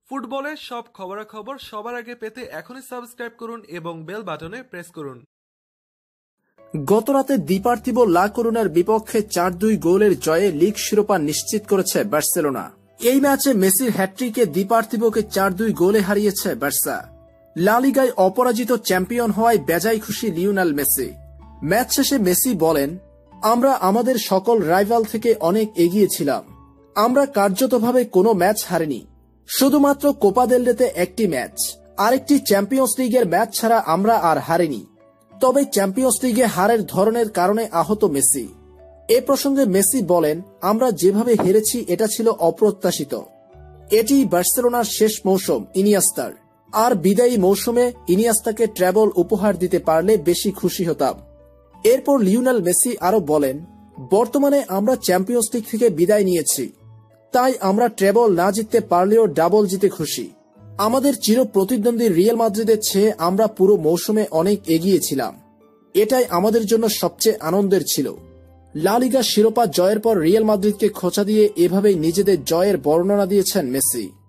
ফুটবলের সব খবরাখবর সবার আগে পেতে এখনই সাবস্ক্রাইব করুন এবং বেল বাটনে প্রেস করুন। গতরাতে দিপার্থিবো লা করুনার বিপক্ষে ৪-২ গোলের জয়ে লিগ শিরোপা নিশ্চিত করেছে বার্সেলোনা। এই ম্যাচে মেসির হ্যাট্রিকে দিপার্থিবোকে ৪-২ গোলে হারিয়েছে বার্সা। লা লিগায় অপরাজিত চ্যাম্পিয়ন হওয়ায় বেজায় খুশি লিওনেল মেসি। ম্যাচ শেষে মেসি বলেন, আমরা আমাদের সকল রাইভাল থেকে অনেক এগিয়ে ছিলাম। আমরা কার্যতভাবে কোনো ম্যাচ হারিনি, শুধুমাত্র কোপা দেল রেতে একটি ম্যাচ, আরেকটি চ্যাম্পিয়ন্স লিগের ম্যাচ ছাড়া আমরা আর হারিনি। তবে চ্যাম্পিয়ন্স লিগে হারের ধরনের কারণে আহত মেসি। এ প্রসঙ্গে মেসি বলেন, আমরা যেভাবে হেরেছি এটা ছিল অপ্রত্যাশিত। এটি বার্সেলোনার শেষ মৌসুম ইনিয়েস্তার, আর বিদায়ী মৌসুমে ইনিয়েস্তাকে ট্র্যাবল উপহার দিতে পারলে বেশি খুশি হতাম। এরপর লিওনেল মেসি আরো বলেন, বর্তমানে আমরা চ্যাম্পিয়ন্স লিগ থেকে বিদায় নিয়েছি, তাই আমরা ট্র্যাবল না জিততে পারলেও ডাবল জিতে খুশি। আমাদের চির প্রতিদ্বন্দ্বী রিয়াল মাদ্রিদের চেয়ে আমরা পুরো মৌসুমে অনেক এগিয়ে ছিলাম, এটাই আমাদের জন্য সবচেয়ে আনন্দের ছিল। লা লিগা শিরোপা জয়ের পর রিয়াল মাদ্রিদকে খোঁচা দিয়ে এভাবেই নিজেদের জয়ের বর্ণনা দিয়েছেন মেসি।